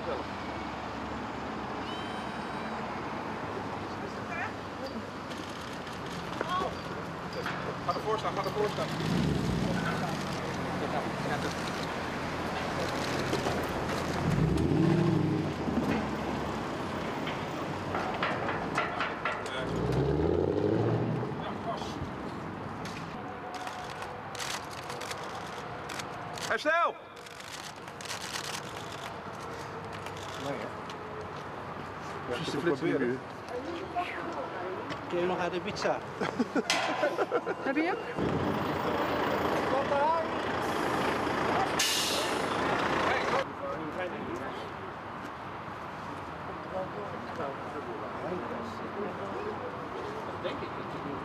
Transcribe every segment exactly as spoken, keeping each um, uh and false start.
Ga ervoor staan, ga ervoor staan. Herstel! Precies de flitsen nu. Kun je nog uit de pizza? Heb je hem? Wat daar? Denk ik.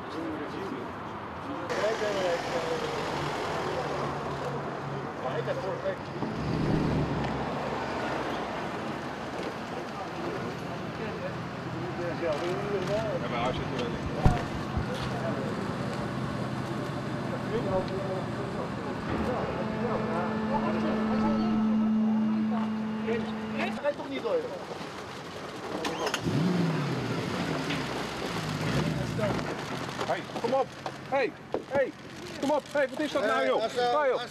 Maar ik heb vorige week gezien. Ja, maar hij zit er wel in. Hij rijdt toch niet door? Hey, kom op! Hey, hey, kom op! Hey, wat is dat nou joh? Ga joh!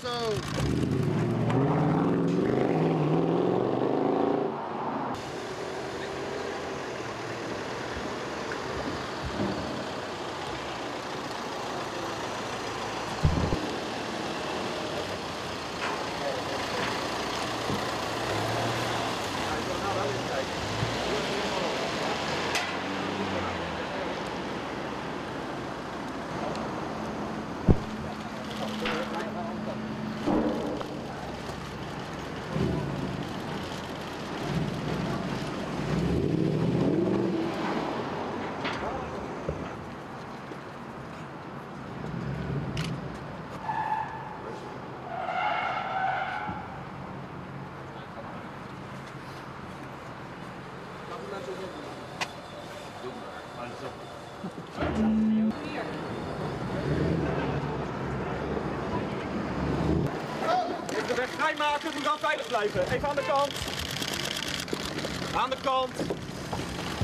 Even de weg vrijmaken, we gaan veilig blijven. Even aan de kant. Aan de kant.